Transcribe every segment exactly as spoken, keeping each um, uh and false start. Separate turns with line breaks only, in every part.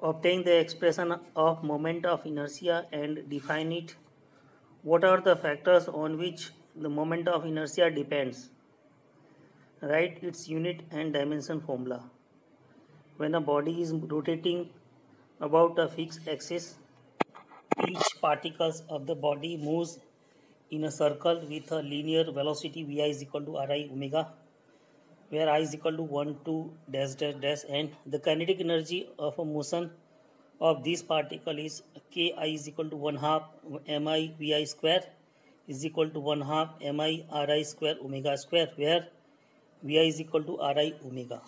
Obtain the expression of moment of inertia and define it. What are the factors on which the moment of inertia depends? Write its unit and dimension formula. When a body is rotating about a fixed axis, each particle of the body moves in a circle with a linear velocity vi is equal to ri omega, where I is equal to one, two, dash, dash, dash, and the kinetic energy of a motion of this particle is Ki is equal to one half mi vi square is equal to one half mi ri square omega square, where vi is equal to ri omega,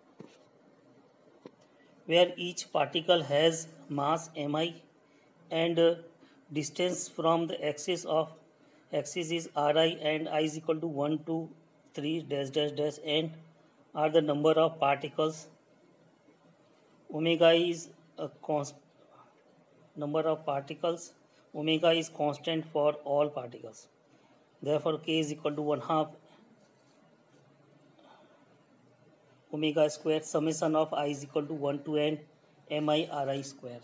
where each particle has mass mi and uh, distance from the axis of axis is ri, and I is equal to one, two, three, dash, dash, dash, and are the number of particles. Omega is a constant number of particles. Omega is constant for all particles. Therefore, K is equal to one half omega square summation of I is equal to one to n mi ri square,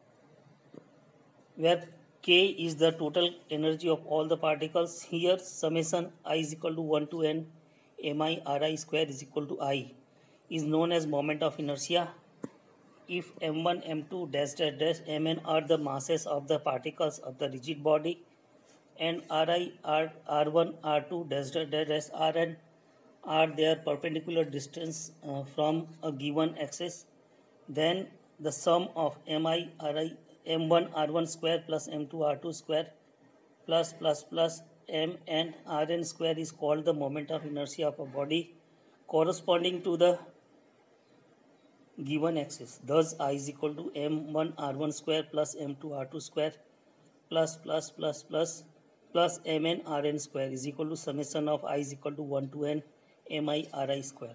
where K is the total energy of all the particles. Here summation I is equal to one to n mi ri square is equal to I is known as moment of inertia. If m one, m two, dash, dash, dash, mn are the masses of the particles of the rigid body, and ri, r, r1, r2, dash, dash, dash, dash, rn are their perpendicular distance uh, from a given axis, then the sum of mi, ri, m one, r one square plus m two, r two square plus plus plus m and rn square is called the moment of inertia of a body corresponding to the given axis. Thus, I is equal to m one r one square plus m two r two square plus plus plus plus plus mn rn square is equal to summation of I is equal to one to n mi ri square.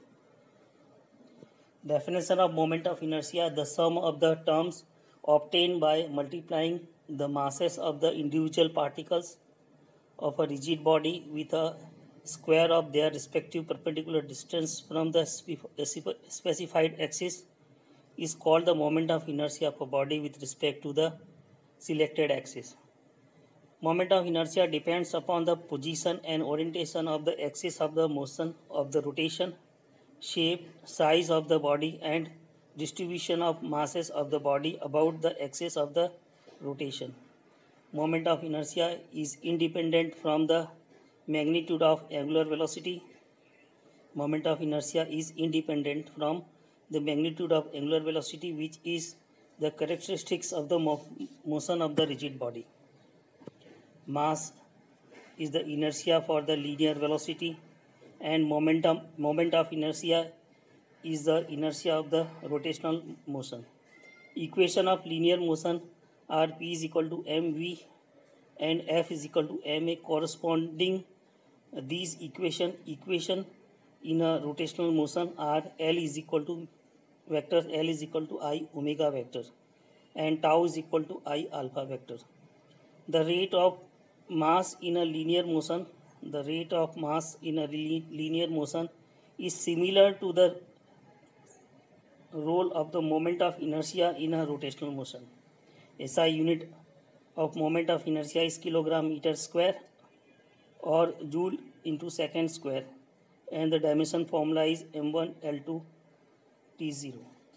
Definition of moment of inertia: the sum of the terms obtained by multiplying the masses of the individual particles of a rigid body with a square of their respective perpendicular distance from the specified axis is called the moment of inertia of a body with respect to the selected axis. Moment of inertia depends upon the position and orientation of the axis of the motion of the rotation, shape, size of the body, and distribution of masses of the body about the axis of the rotation. Moment of inertia is independent from the magnitude of angular velocity. Moment of inertia is independent from the magnitude of angular velocity, which is the characteristics of the mo motion of the rigid body. Mass is the inertia for the linear velocity, and momentum moment of inertia is the inertia of the rotational motion. Equation of linear motion are P is equal to mv and F is equal to ma. Corresponding uh, these equation equation in a rotational motion are L is equal to vector L is equal to I omega vector and tau is equal to I alpha vector. The rate of mass in a linear motion the rate of mass in a linear motion is similar to the role of the moment of inertia in a rotational motion. S I unit of moment of inertia is kilogram meter square or joule into second square, and the dimension formula is m one L two T zero.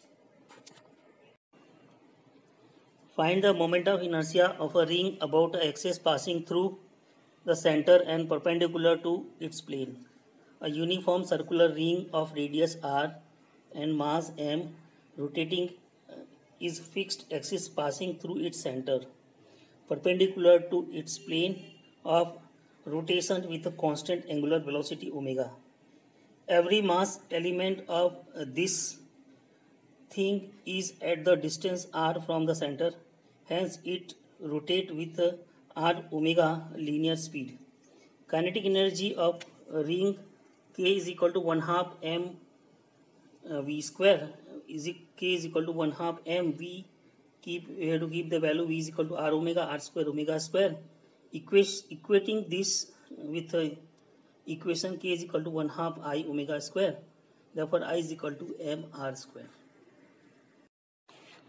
Find the moment of inertia of a ring about an axis passing through the center and perpendicular to its plane. A uniform circular ring of radius r and mass m rotating is fixed axis passing through its center, perpendicular to its plane of rotation with a constant angular velocity omega. Every mass element of this thing is at the distance r from the center, hence it rotates with r omega linear speed. Kinetic energy of a ring K is equal to one half m uh, v square is K is equal to one half m v. Keep we have to keep the value v is equal to r omega r square omega square. Equate, equating this with uh, equation K is equal to one half I omega square. Therefore, I is equal to m r square.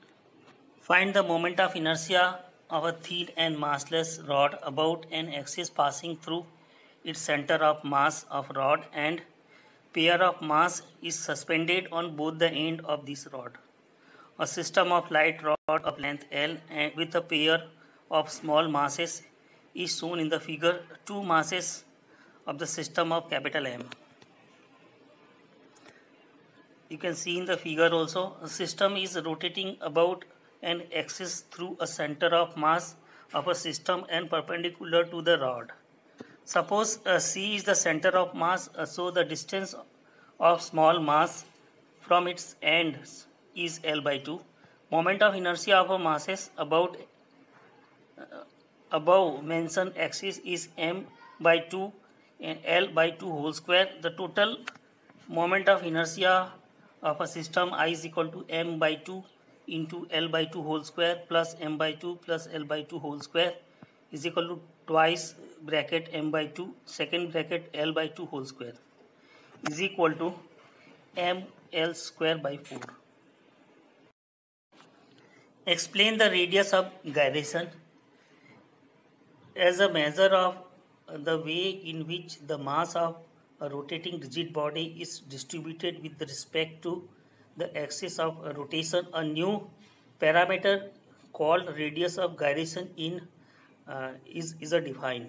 Find the moment of inertia of a thin and massless rod about an axis passing through its center of mass of rod, and pair of mass is suspended on both the end of this rod. A system of light rod of length L and with a pair of small masses is shown in the figure. Two masses of the system of capital M. You can see in the figure also, a system is rotating about an axis through a center of mass of a system and perpendicular to the rod. Suppose uh, C is the center of mass, uh, so the distance of small mass from its ends is L by two. Moment of inertia of a masses about uh, above mentioned axis is M by two and L by two whole square. The total moment of inertia of a system I is equal to M by two into L by two whole square plus M by two plus L by two whole square is equal to twice bracket M by two second bracket L by two whole square is equal to M L square by four. Explain the radius of gyration as a measure of the way in which the mass of a rotating rigid body is distributed with respect to the axis of rotation. A new parameter called radius of gyration in uh, is, is a defined.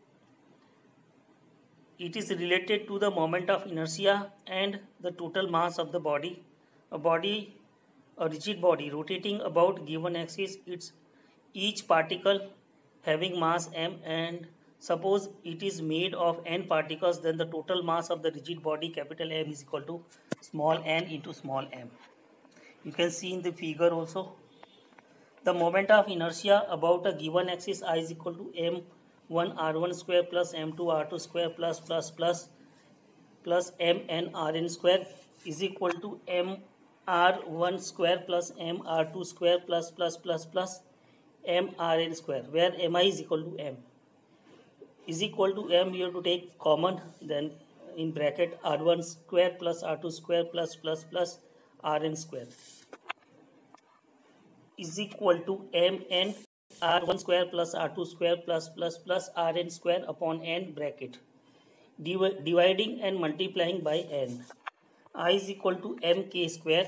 It is related to the moment of inertia and the total mass of the body. A body, a rigid body rotating about given axis, its each particle having mass m, and suppose it is made of n particles, then the total mass of the rigid body capital M is equal to small n into small m. You can see in the figure also. The moment of inertia about a given axis I is equal to m one r one square plus m two r two square plus plus plus plus mn rn square is equal to m r one square plus m r two square plus plus plus plus m rn square, where mi is equal to m is equal to m. You have to take common, then in bracket r one square plus r two square plus plus plus rn square is equal to mn r one square plus r two square plus plus plus rn square upon n bracket, dividing and multiplying by n. I is equal to mk square,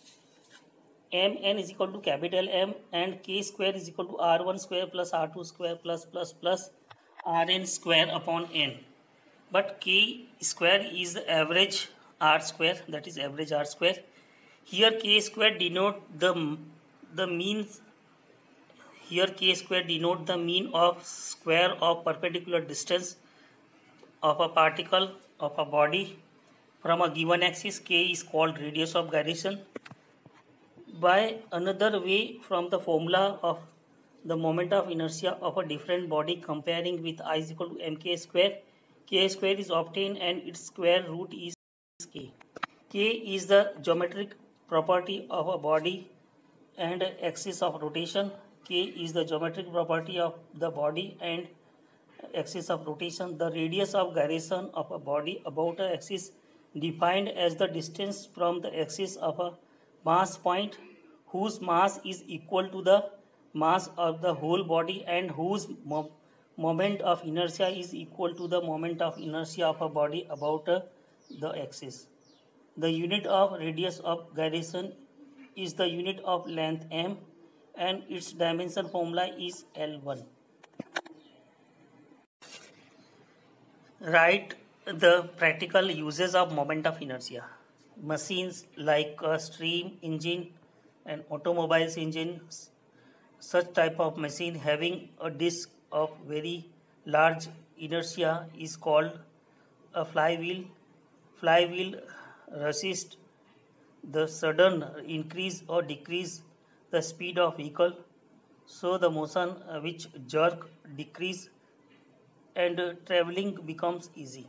mn is equal to capital M, and k square is equal to r one square plus r two square plus plus plus rn square upon n. But k square is the average r square, that is average r square. Here k square denote the the mean. Here k square denote the mean of square of perpendicular distance of a particle of a body from a given axis. K is called radius of gyration. By another way, from the formula of the moment of inertia of a different body comparing with I is equal to mk square, k square is obtained and its square root is k. K is the geometric property of a body and axis of rotation. K is the geometric property of the body and axis of rotation. The radius of gyration of a body about an axis defined as the distance from the axis of a mass point whose mass is equal to the mass of the whole body and whose mo moment of inertia is equal to the moment of inertia of a body about uh, the axis. The unit of radius of gyration is the unit of length m, and its dimension formula is L one. Write the practical uses of moment of inertia. Machines like a steam engine and automobiles engines, such type of machine having a disc of very large inertia is called a flywheel. Flywheel resists the sudden increase or decrease the speed of vehicle, so the motion uh, which jerk decrease and uh, traveling becomes easy.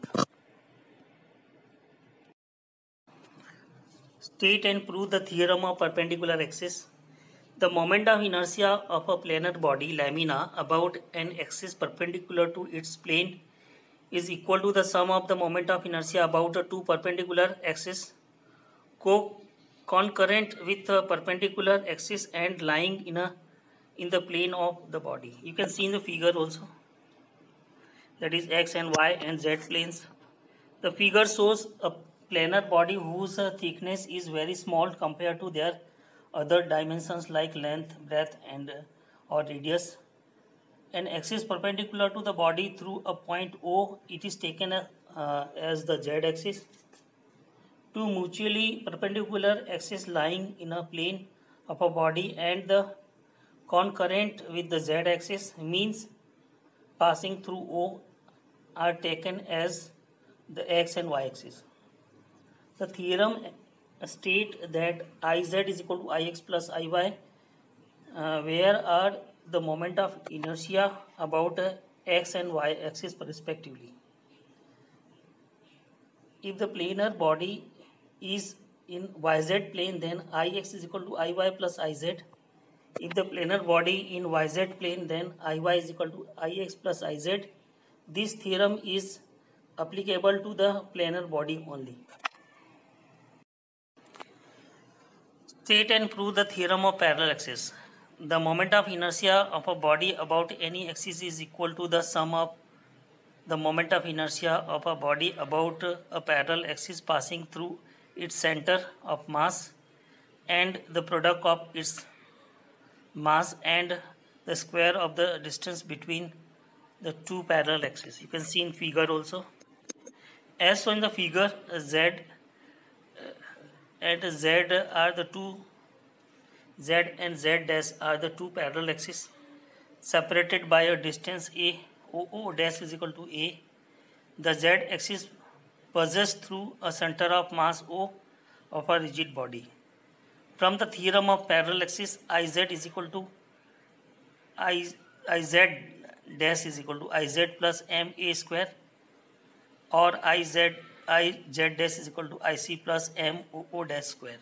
State and prove the theorem of perpendicular axis. The moment of inertia of a planar body lamina about an axis perpendicular to its plane is equal to the sum of the moment of inertia about the two perpendicular axes co concurrent with the perpendicular axis and lying in a in the plane of the body. You can see in the figure also, that is x and y and z planes. The figure shows a planar body whose thickness is very small compared to their other dimensions like length, breadth and or radius. An axis perpendicular to the body through a point O, it is taken uh, as the z axis. Two mutually perpendicular axes lying in a plane of a body and the concurrent with the z axis means passing through O are taken as the x and y axis. The theorem states that Iz is equal to Ix plus Iy, uh, where are the moment of inertia about uh, x and y axis respectively. If the planar body is in yz plane, then Ix is equal to Iy plus Iz. If the planar body in yz plane, then Iy is equal to Ix plus Iz. This theorem is applicable to the planar body only. State and prove the theorem of parallel axis. The moment of inertia of a body about any axis is equal to the sum of the moment of inertia of a body about a parallel axis passing through its center of mass and the product of its mass and the square of the distance between the two parallel axes. You can see in figure also. As shown in the figure, Z and Z are the two Z and Z dash are the two parallel axes separated by a distance A. O O dash is equal to A. The Z axis passes through a center of mass O of a rigid body. From the theorem of parallel axis, Iz is equal to I, Iz dash is equal to Iz plus M A square, or Iz I Z dash is equal to Ic plus M O O dash square.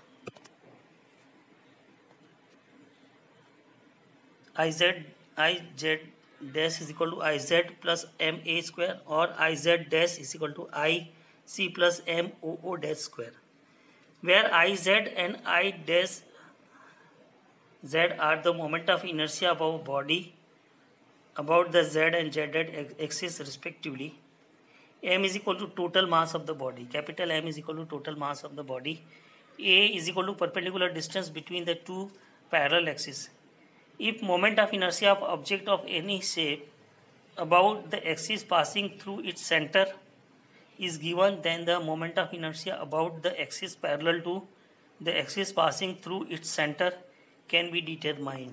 Iz I Z dash is equal to Iz plus M A square, or Iz dash is equal to I C plus M O O dash square, where Iz and I dash Z are the moment of inertia of our body about the Z and Z axis respectively. M is equal to total mass of the body. Capital M is equal to total mass of the body. A is equal to perpendicular distance between the two parallel axes. If moment of inertia of object of any shape about the axis passing through its center is given, then the moment of inertia about the axis parallel to the axis passing through its center can be determined.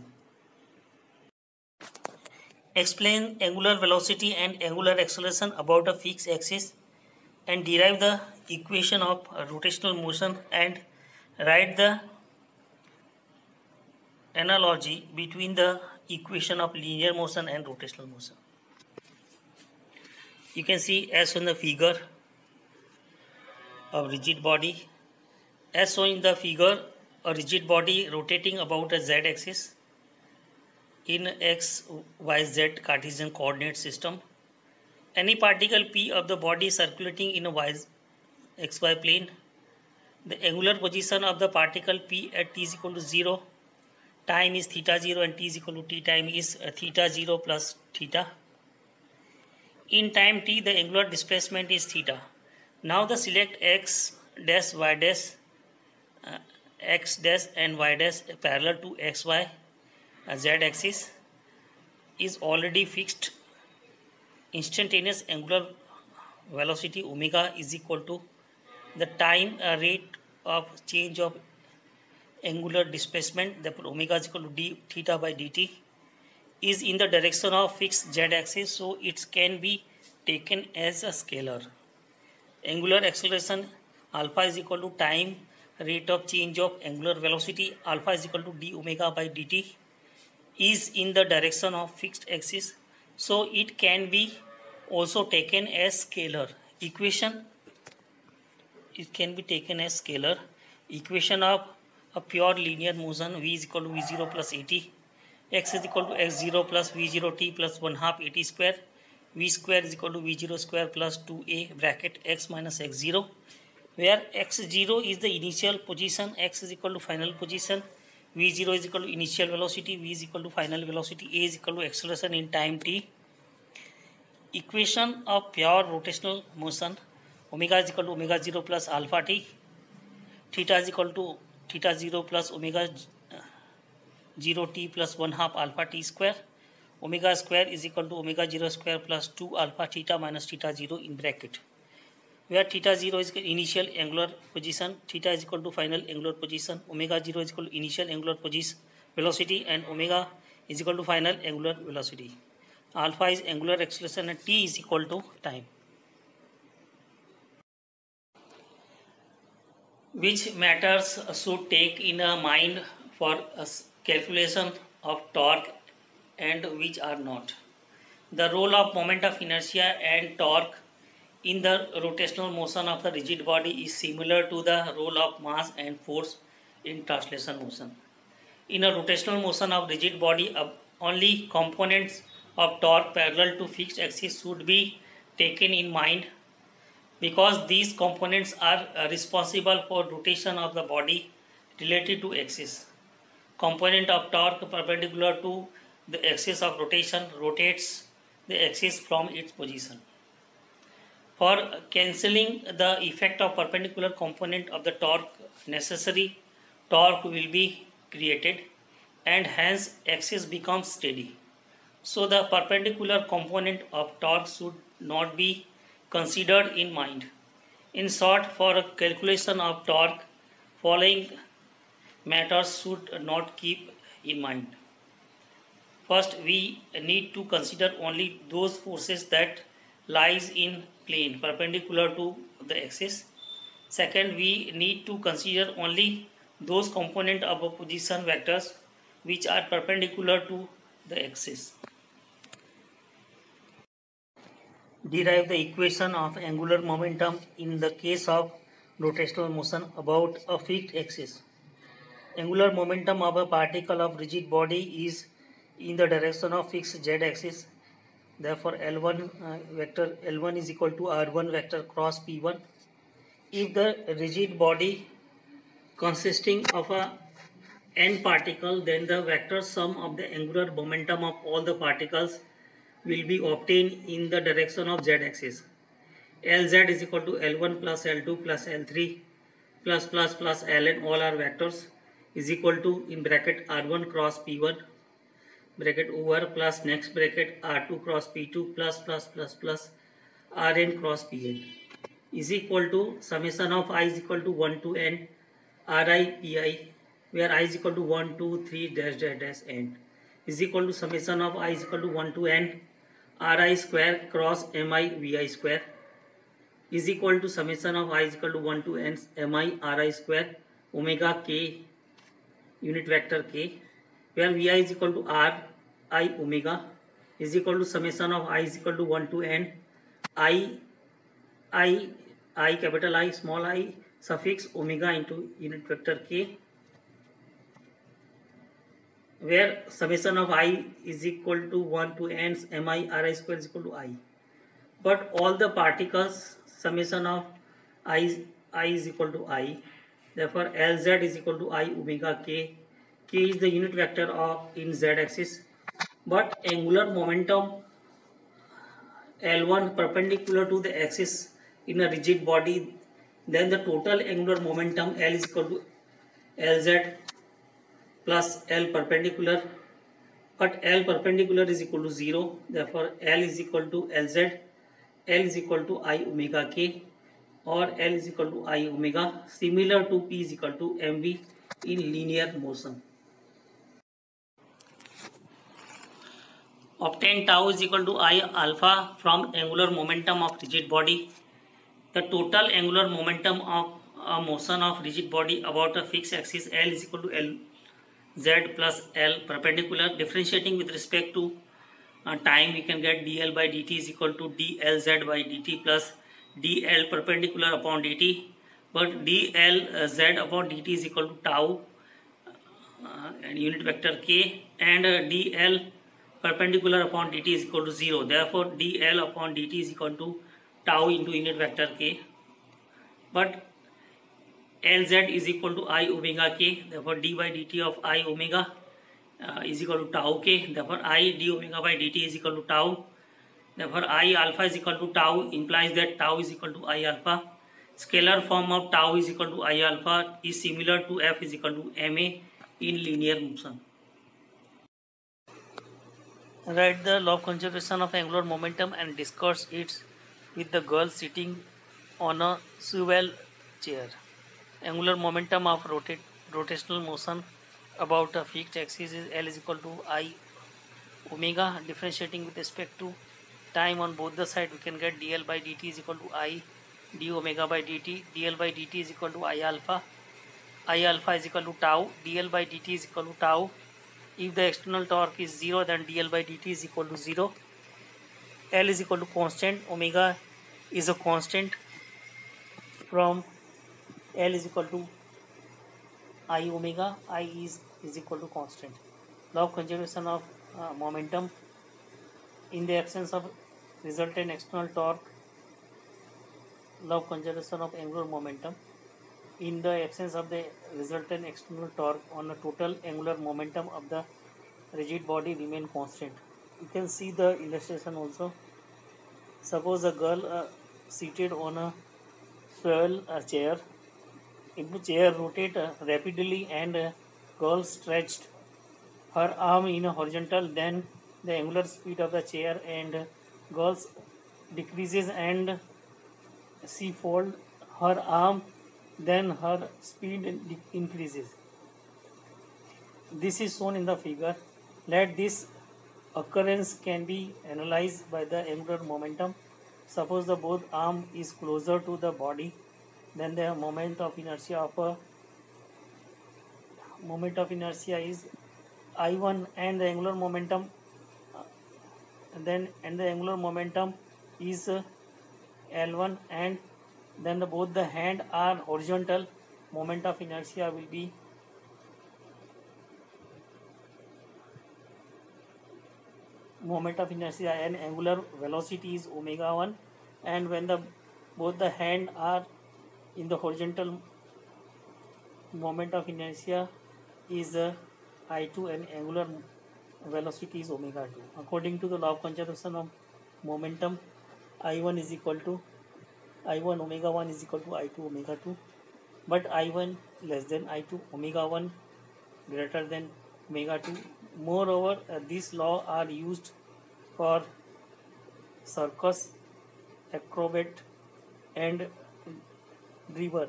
Explain angular velocity and angular acceleration about a fixed axis and derive the equation of rotational motion and write the analogy between the equation of linear motion and rotational motion. You can see as shown in the figure of rigid body. As shown in the figure, a rigid body rotating about a z-axis in x, y, z Cartesian coordinate system. Any particle P of the body circulating in a y, xy plane. The angular position of the particle P at t is equal to zero. Time is theta zero and t is equal to t time is theta zero plus theta. In time t, the angular displacement is theta. Now the select x dash y dash uh, x dash and y dash parallel to xy uh, z axis is already fixed. Instantaneous angular velocity omega is equal to the time uh, rate of change of angular displacement, therefore omega is equal to d theta by dt, is in the direction of fixed z axis, so it can be taken as a scalar. Angular acceleration alpha is equal to time rate of change of angular velocity alpha is equal to d omega by dt, is in the direction of fixed axis, so it can be also taken as scalar. Equation, it can be taken as scalar. Equation of a pure linear motion, v is equal to v zero plus at, x is equal to x zero plus v zero t plus one half at square, v square is equal to v zero square plus two a bracket x minus x zero, where x zero is the initial position, x is equal to final position, v zero is equal to initial velocity, v is equal to final velocity, a is equal to acceleration in time t. Equation of pure rotational motion, omega is equal to omega zero plus alpha t, theta is equal to theta zero plus omega zero t plus one half alpha t square, omega square is equal to omega zero square plus two alpha theta minus theta zero in bracket, where theta zero is initial angular position, theta is equal to final angular position, omega zero is equal to initial angular position velocity, and omega is equal to final angular velocity. Alpha is angular acceleration and t is equal to time. Which matters should take in a mind for a calculation of torque and which are not? The role of moment of inertia and torque in the rotational motion of the rigid body is similar to the role of mass and force in translation motion. In a rotational motion of rigid body, only components of torque parallel to fixed axis should be taken in mind, because these components are responsible for rotation of the body related to axis. Component of torque perpendicular to the axis of rotation rotates the axis from its position. For cancelling the effect of perpendicular component of the torque, necessary torque will be created and hence axis becomes steady. So the perpendicular component of torque should not be considered in mind. In short, for a calculation of torque, following matters should not keep in mind. First, we need to consider only those forces that lies in plane perpendicular to the axis. Second, we need to consider only those components of a position vectors which are perpendicular to the axis. Derive the equation of angular momentum in the case of rotational motion about a fixed axis. Angular momentum of a particle of rigid body is in the direction of fixed z-axis. Therefore, L one uh, vector L one is equal to R one vector cross P one. If the rigid body consisting of a n particle, then the vector sum of the angular momentum of all the particles will be obtained in the direction of z-axis. Lz is equal to L one plus L two plus L three plus plus plus Ln, all are vectors, is equal to in bracket R one cross P one bracket over plus next bracket R two cross P two plus plus plus plus Rn cross Pn is equal to summation of I is equal to one to n Ri Pi, where I is equal to one, two, three dash dash dash n is equal to summation of I is equal to one to n Ri square cross Mi Vi square is equal to summation of I is equal to one to n Mi Ri square omega k unit vector k, where Vi is equal to R I omega is equal to summation of I is equal to one to n I I I capital I small I suffix omega into unit vector k, where summation of I is equal to one to n Mi Ri square is equal to I. But all the particles summation of I is, I is equal to I. Therefore, Lz is equal to I omega k. K is the unit vector of in z axis. But angular momentum L one perpendicular to the axis in a rigid body, then the total angular momentum L is equal to Lz plus L perpendicular, but L perpendicular is equal to zero. Therefore, L is equal to Lz, L is equal to I omega k, or L is equal to I omega, similar to P is equal to mv in linear motion. Obtain tau is equal to I alpha from angular momentum of rigid body. The total angular momentum of a motion of rigid body about a fixed axis L is equal to L z plus L perpendicular. Differentiating with respect to uh, time, we can get dl by dt is equal to dlz by dt plus dl perpendicular upon dt. But dlz upon dt is equal to tau uh, and unit vector k, and uh, dl perpendicular upon dt is equal to zero. Therefore, dl upon dt is equal to tau into unit vector k. But Lz is equal to I omega k. Therefore d by dt of I omega uh, is equal to tau k. Therefore I d omega by dt is equal to tau. Therefore I alpha is equal to tau implies that tau is equal to I alpha. Scalar form of tau is equal to I alpha is similar to F is equal to ma in linear motion. Write the law of conservation of angular momentum and discuss it with the girl sitting on a swivel chair. Angular momentum of rotate, rotational motion about a fixed axis is L is equal to I omega. Differentiating with respect to time on both the sides, we can get dl by dt is equal to I d omega by dt. Dl by dt is equal to I alpha. I alpha is equal to tau. Dl by dt is equal to tau. If the external torque is zero, then dl by dt is equal to zero. L is equal to constant. Omega is a constant from L is equal to I omega. I is, is equal to constant. Law of conservation of uh, momentum. In the absence of resultant external torque, law of conservation of angular momentum. In the absence of the resultant external torque on the total angular momentum of the rigid body remain constant. You can see the illustration also. Suppose a girl uh, seated on a swivel uh, chair. If the chair rotate uh, rapidly and uh, girl stretched her arm in a horizontal, then the angular speed of the chair and uh, girls decreases and she fold her arm, then her speed increases. This is shown in the figure. Let this occurrence can be analyzed by the angular momentum. Suppose the both arm is closer to the body, then the moment of inertia of a moment of inertia is I one and the angular momentum uh, then and the angular momentum is uh, L one, and then the, both the hand are horizontal, moment of inertia will be moment of inertia and angular velocity is omega one, and when the both the hand are in the horizontal, moment of inertia is uh, I two and angular velocity is omega two. According to the law of conservation of momentum, I one is equal to I one omega one is equal to I two omega two, but I one less than I two, omega one greater than omega two. Moreover, uh, these laws are used for circus, acrobat and driver.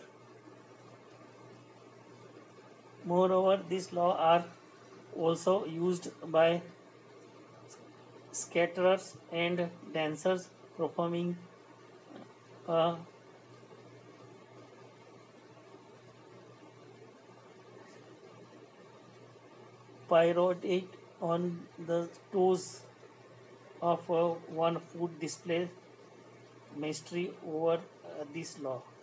Moreover, these laws are also used by scatterers and dancers performing uh, pirouette on the toes of uh, one foot display mastery over uh, this law.